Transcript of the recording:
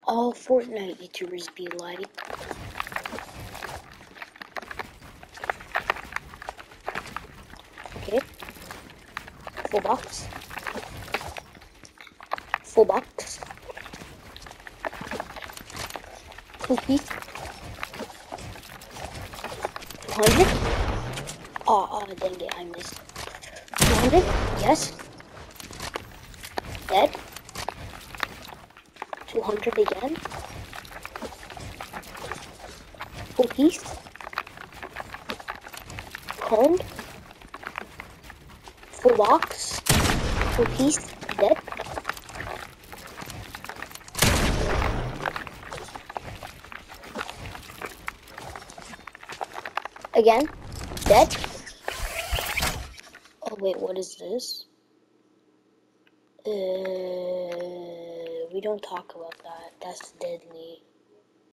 all Fortnite YouTubers be like. Okay. Full box. Full box. Cookie. 200. Oh, dang it, I missed. 200. Yes. Dead. 200 again. Full piece. Coned. Full box. Full piece. Dead. Again. Dead. Oh wait, what is this? We don't talk about that. That's deadly.